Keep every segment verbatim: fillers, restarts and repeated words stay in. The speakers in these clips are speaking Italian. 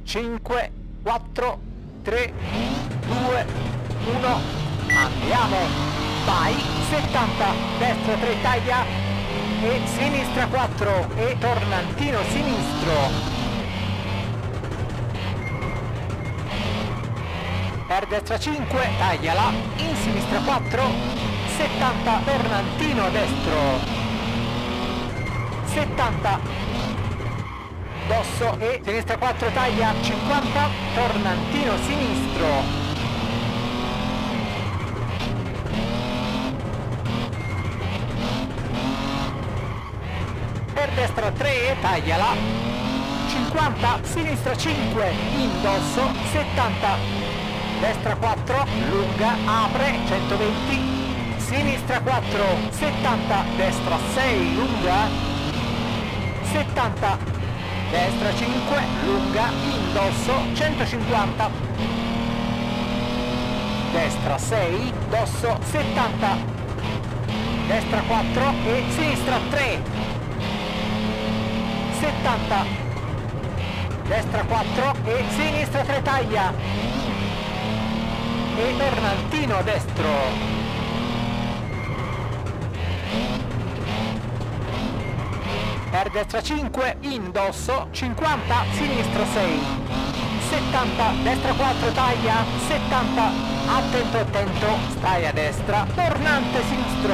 cinque, quattro, tre, due, uno, andiamo, vai, settanta, destra tre taglia e sinistra quattro e tornantino sinistro. Per destra cinque, tagliala, in sinistra quattro, settanta, tornantino destro, settanta, dosso e sinistra quattro taglia, cinquanta, tornantino sinistro, per destra tre, tagliala, cinquanta, sinistra cinque, indosso, settanta, destra quattro, lunga, apre, centoventi, sinistra quattro, settanta, destra sei, lunga, settanta, destra cinque, lunga, indosso, centocinquanta, destra sei, dosso, settanta, destra quattro e sinistra tre, settanta, destra quattro e sinistra tre taglia, e tornantino destro, per destra cinque, indosso, cinquanta, sinistra sei, settanta, destra quattro taglia, settanta, attento attento, stai a destra, tornante sinistro,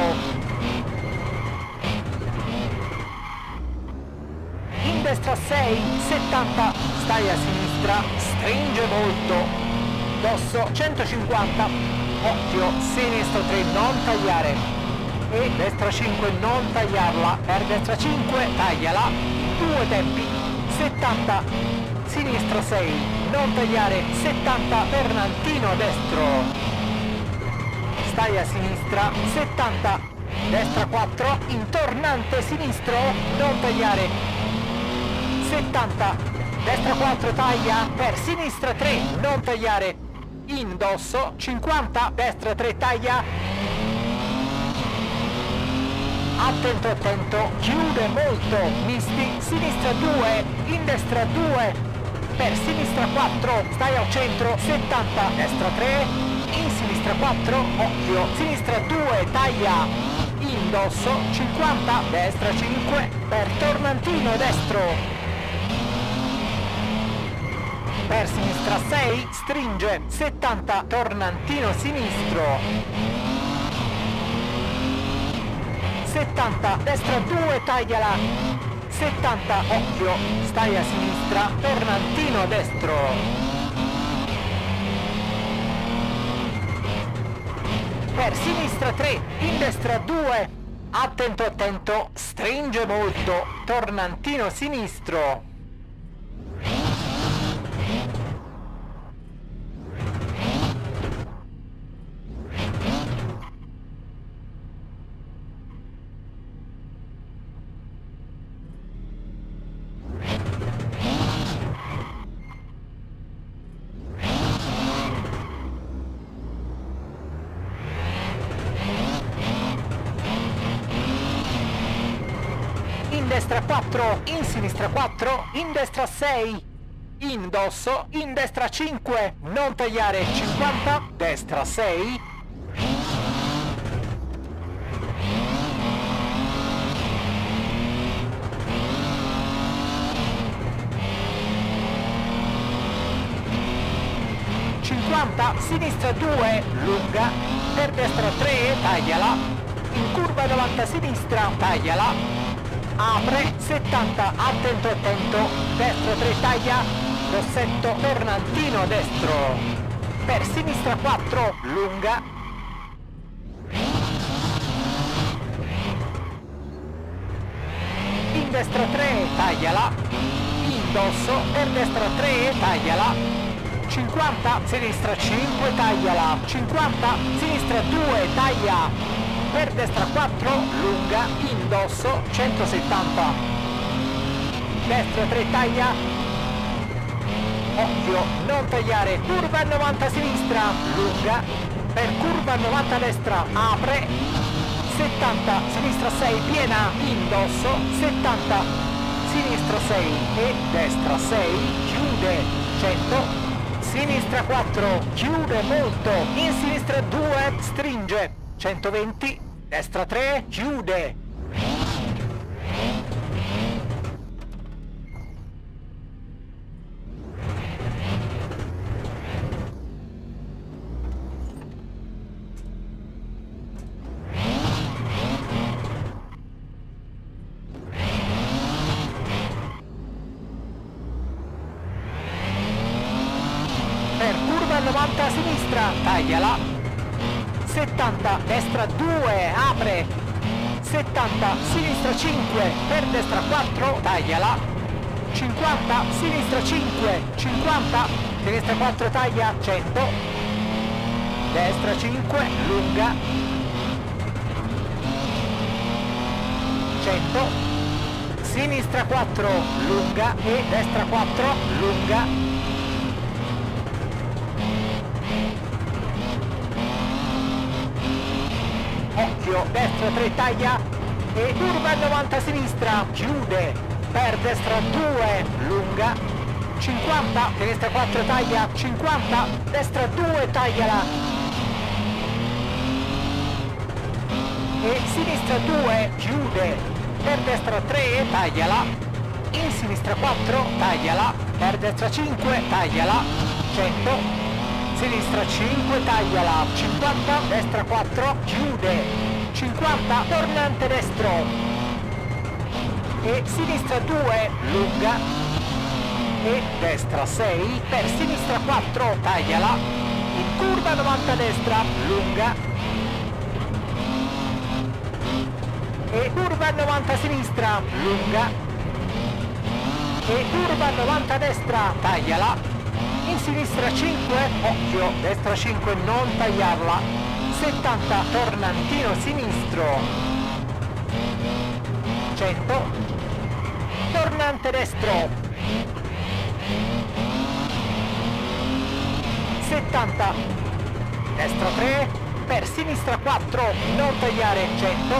in destra sei, settanta, stai a sinistra, stringe molto, dosso centocinquanta, occhio, sinistro tre, non tagliare, e destra cinque, non tagliarla, per destra cinque, tagliala, due tempi, settanta, sinistra sei, non tagliare, settanta, tornantino destro, stai a sinistra, settanta, destra quattro, in tornante sinistro, non tagliare, settanta, destra quattro taglia, per sinistra tre, non tagliare, indosso, cinquanta, destra tre taglia, attento attento, chiude molto, misti, sinistra due, in destra due, per sinistra quattro, stai al centro, settanta, destra tre, in sinistra quattro, occhio, sinistra due, taglia, indosso, cinquanta, destra cinque, per tornantino destro, per sinistra sei, stringe, settanta, tornantino sinistro, settanta, destra due, tagliala, settanta, occhio, stai a sinistra, tornantino destro, per sinistra tre, in destra due, attento attento, stringe molto, tornantino sinistro, in destra quattro, in sinistra quattro, in destra sei, indosso, in destra cinque, non tagliare, cinquanta, destra sei, cinquanta, sinistra due, lunga, per destra tre, tagliala, in curva novanta sinistra, tagliala, apre, settanta, attento attento, destra tre taglia, rossetto, tornantino destro, per sinistra quattro, lunga, in destra tre, tagliala, indosso, per destra tre, tagliala, cinquanta, sinistra cinque, tagliala, cinquanta, sinistra due, taglia, per destra quattro, lunga, indosso, centosettanta, destra tre taglia, occhio, non tagliare, curva novanta sinistra, lunga, per curva novanta destra, apre, settanta, sinistra sei, piena, indosso, settanta, sinistra sei e destra sei, chiude, cento, sinistra quattro, chiude molto, in sinistra due, stringe, centoventi, destra tre, chiude. Per curva novanta a sinistra, tagliala. settanta, destra due, apre. settanta, sinistra cinque, per destra quattro, tagliala. cinquanta, sinistra cinque, cinquanta, sinistra quattro, taglia, cento. Destra cinque, lunga. cento. Sinistra quattro, lunga e destra quattro, lunga. Occhio, destra tre, taglia e curva novanta a sinistra, chiude, per destra due, lunga, cinquanta, sinistra quattro, taglia, cinquanta, destra due, tagliala e sinistra due, chiude, per destra tre, tagliala, in sinistra quattro, tagliala, per destra cinque, tagliala, cento, sinistra cinque, tagliala, cinquanta, destra quattro, chiude, cinquanta, tornante destro e sinistra due, lunga e destra sei, per sinistra quattro, tagliala, in curva novanta destra, lunga e curva novanta sinistra, lunga e curva novanta destra, tagliala. In sinistra cinque, occhio, destra cinque, non tagliarla, settanta, tornantino sinistro, cento, tornante destro, settanta, destra tre, per sinistra quattro, non tagliare, cento,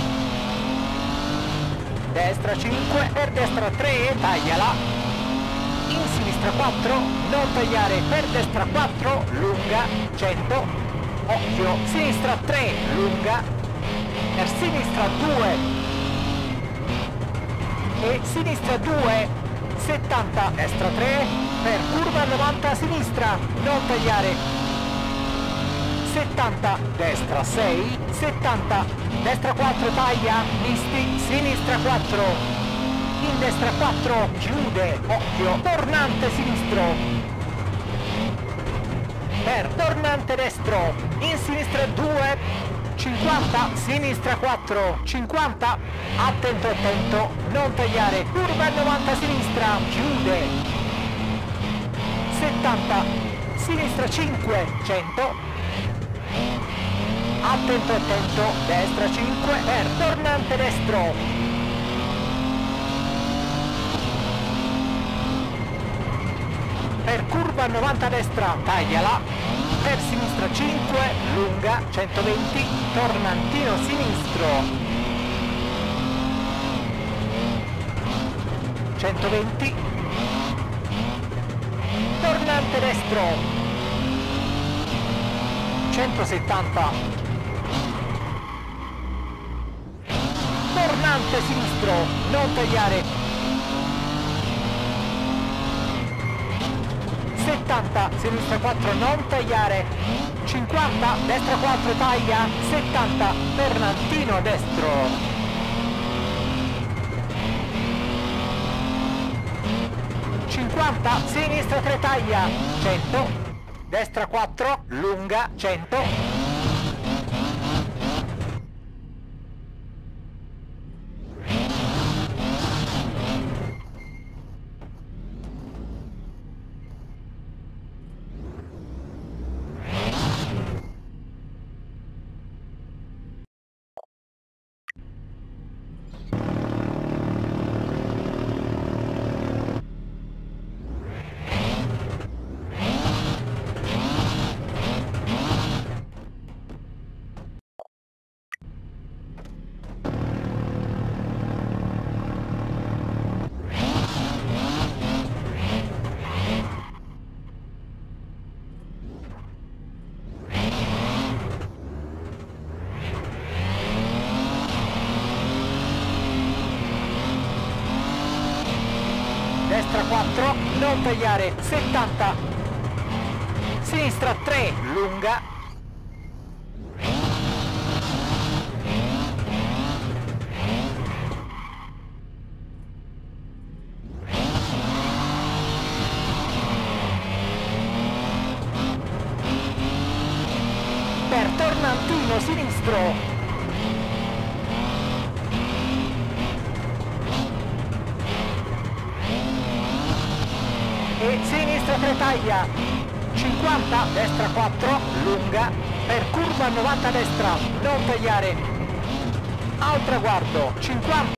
destra cinque, per destra tre, tagliala, in sinistra quattro, non tagliare, per destra quattro, lunga, cento, occhio, sinistra tre, lunga, per sinistra due e sinistra due, settanta, destra tre, per curva novanta a sinistra, non tagliare, settanta, destra sei, settanta, destra quattro, taglia, misti, sinistra quattro, in destra quattro, chiude, occhio, tornante sinistro, per tornante destro, in sinistra due, cinquanta, sinistra quattro, cinquanta, attento attento, non tagliare, curva novanta sinistra, chiude, settanta, sinistra cinque, cento, attento attento, destra cinque, per tornante destro, per curva novanta destra, tagliala, per sinistra cinque, lunga, centoventi, tornantino sinistro, centoventi, tornante destro, centosettanta, tornante sinistro, non tagliare, settanta, sinistra quattro, non tagliare, cinquanta, destra quattro, taglia, settanta, tornantino destro, cinquanta, sinistra tre, taglia, cento, destra quattro, lunga, cento, destra quattro, non tagliare, settanta, sinistra tre, lunga, per tornantino sinistro, e sinistra tre taglia, cinquanta, destra quattro, lunga, per curva novanta destra, non tagliare, al traguardo, cinquanta.